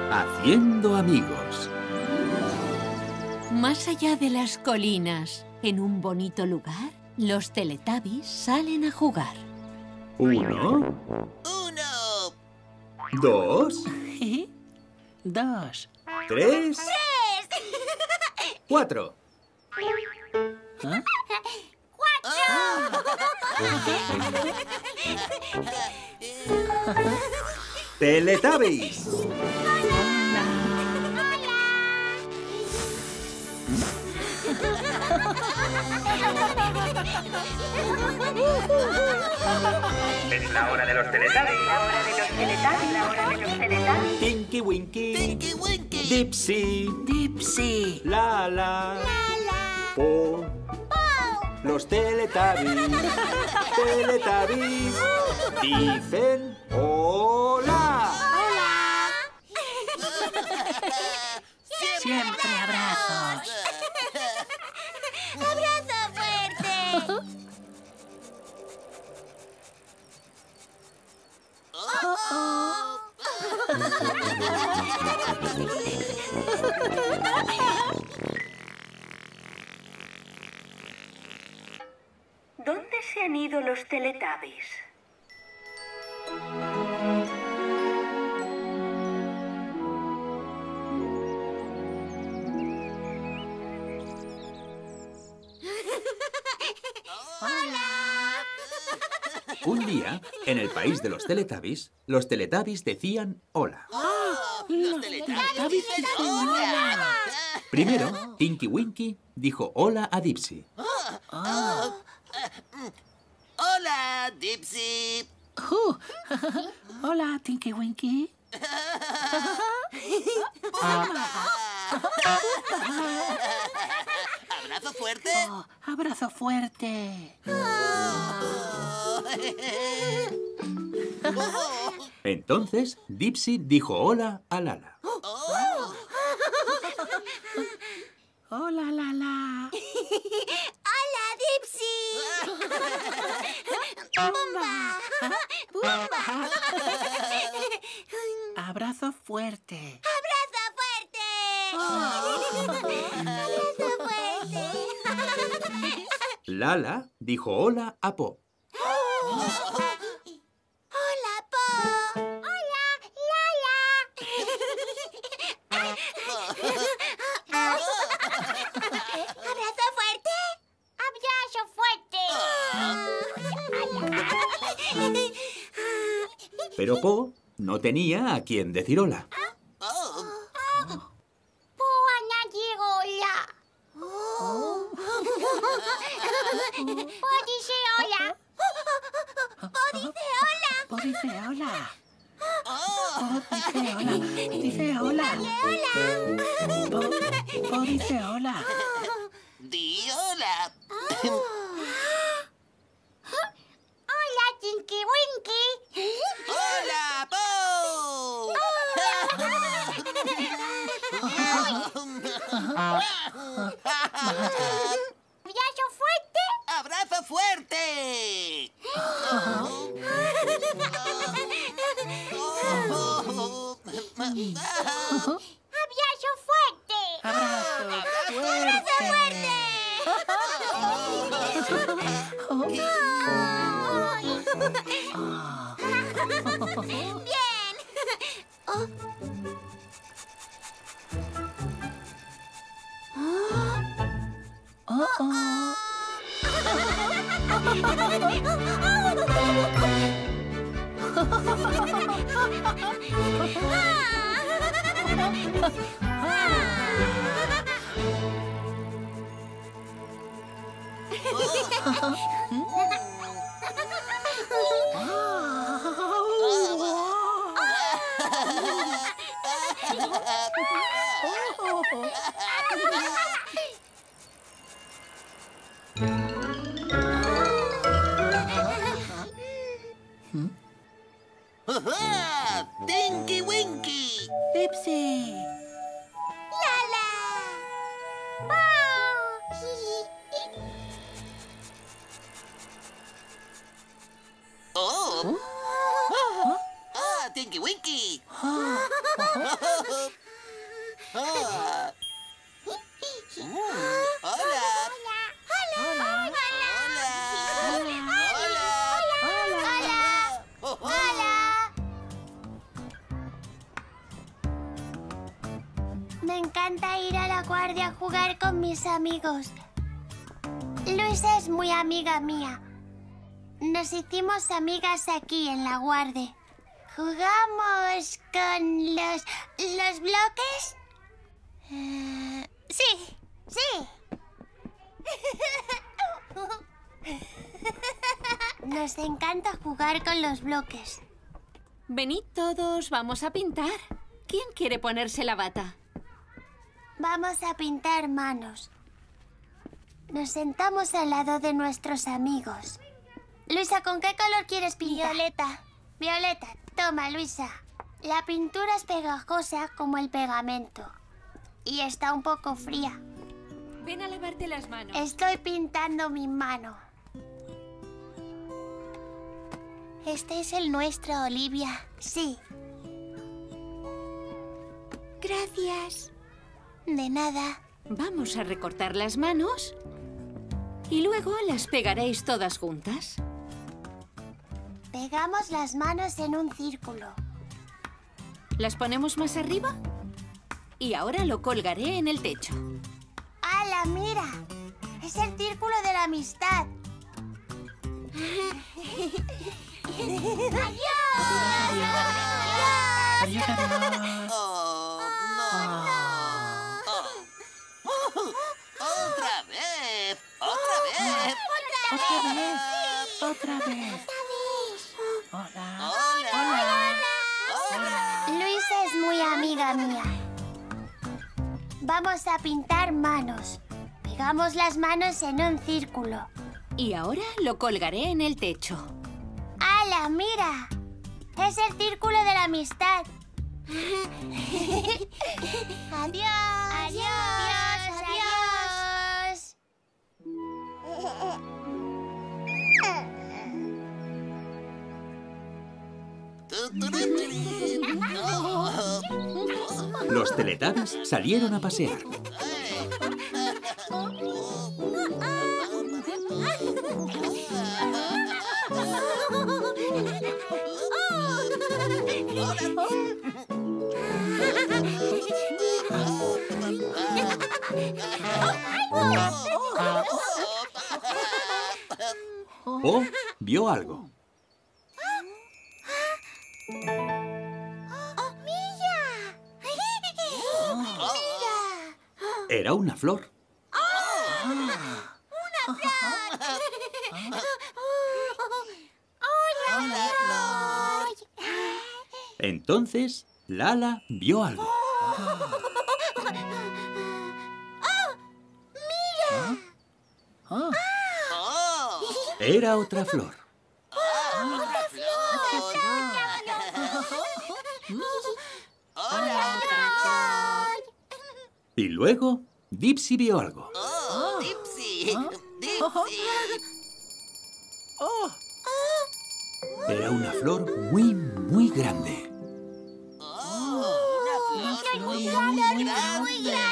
Haciendo amigos. Más allá de las colinas, en un bonito lugar, los Teletubbies salen a jugar. 1, 2, 2. 3, 4. ¿Ah? ¡Teletubbies! Es la hora de los Teletubbies. La hora de los Teletubbies. La hora de los Teletubbies. Tinky Winky. Tinky Winky. Dipsy. Dipsy. Lala. Po. Los Teletubbies. Teletubbies. Dicen hola. Siempre abrazos. ¡Abrazo fuerte! ¿Dónde se han ido los Teletubbies? Un día, en el país de los Teletubbies decían hola. Los Teletubbies dicen hola. Primero, Tinky Winky dijo hola a Dipsy. Hola, Dipsy. Hola, Tinky Winky. Abrazo fuerte. Abrazo fuerte. Entonces, Dipsy dijo hola a Lala. Hola, Lala. ¡Hola, Dipsy! ¡Bumba! ¡Bumba! Abrazo fuerte. ¡Abrazo fuerte! ¡Abrazo fuerte! Lala dijo hola a Po. ¡Hola, Po! ¡Hola, Lala! ¿Abrazo fuerte? ¡Abrazo fuerte! Pero Po no tenía a quien decir hola. Po a nadie hola. Po dice hola. Po dice hola. Po dice hola. Dice hola. Po dice hola. Di hola. Hola, Tinky Winky. Hola, Po. ¿Abrazo fuerte? Abrazo fuerte. ¡Abrazo fuerte! Abrazo ¡Abrazo fuerte! ¡Bien! Tinky Winky. Dipsy. ¡Lala! Tinky Winky. Ah. Hola. Hola. ¡Hola! Me encanta ir a la guardia a jugar con mis amigos. Luisa es muy amiga mía. Nos hicimos amigas aquí en la guardia. ¿Jugamos con los bloques? Sí. Sí. Nos encanta jugar con los bloques. Venid todos, vamos a pintar. ¿Quién quiere ponerse la bata? Vamos a pintar manos. Nos sentamos al lado de nuestros amigos. Luisa, ¿con qué color quieres pintar? Violeta. Violeta. Toma, Luisa. La pintura es pegajosa como el pegamento. Y está un poco fría. Ven a lavarte las manos. Estoy pintando mi mano. Este es el nuestro, Olivia. Sí. Gracias. De nada. Vamos a recortar las manos y luego las pegaréis todas juntas. Pegamos las manos en un círculo. ¿Las ponemos más arriba? Y ahora lo colgaré en el techo. ¡Hala, mira! Es el círculo de la amistad. ¡Adiós! Adiós, adiós. Oh, no. Otra vez. Otra vez. Otra vez. Hola. Hola. Luisa es muy amiga mía. Vamos a pintar manos. Pegamos las manos en un círculo. Y ahora lo colgaré en el techo. ¡Hala, mira! Es el círculo de la amistad. Adiós. Adiós. Adiós. Los Teletubbies salieron a pasear. Oh, vio algo. Era una flor. Entonces, Lala vio algo. Oh, Era otra flor. Y luego, Dipsy vio algo. Oh, Dipsy. oh. Era una flor muy, muy grande. Muy grande.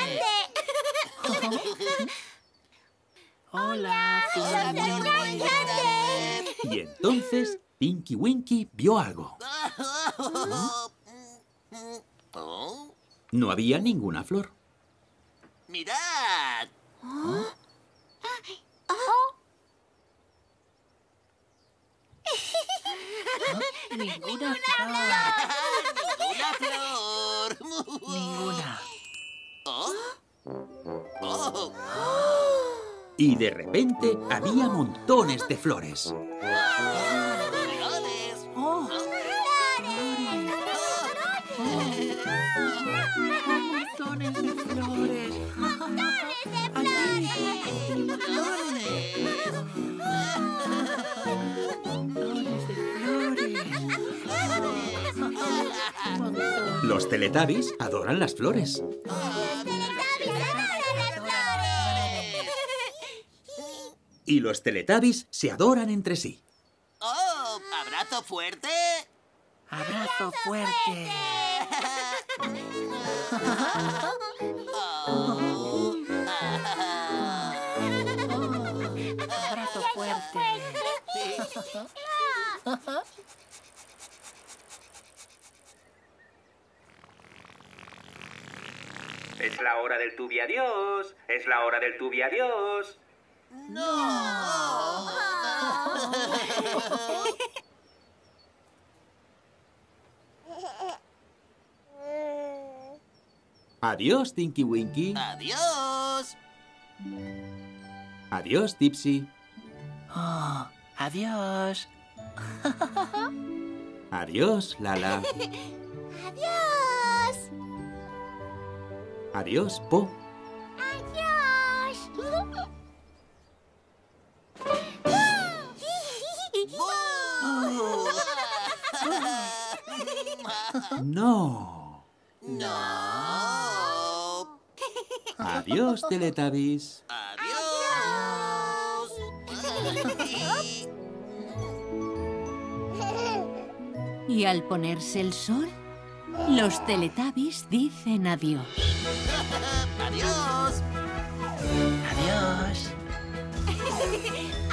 Hola, flor muy grande. Y entonces, Tinky Winky vio algo. Oh, No había ninguna flor. mirad. Ninguna flor. Una flor. Ninguna. Oh. Oh. Y de repente había montones de flores. Flores. Oh, montones de flores. Los Teletubbies adoran las flores. Y los Teletubbies se adoran entre sí. Oh, abrazo fuerte. Abrazo fuerte. Es la hora del tubi adiós. Es la hora del tubi adiós. Adiós, Tinky Winky. Adiós. Adiós, Tipsy. Oh, adiós. Adiós, Lala. ¡Adiós! Adiós, Po. ¡Adiós! No. No. Adiós, Teletubbies. Adiós. Y al ponerse el sol, los Teletubbies dicen adiós. Adiós. Adiós.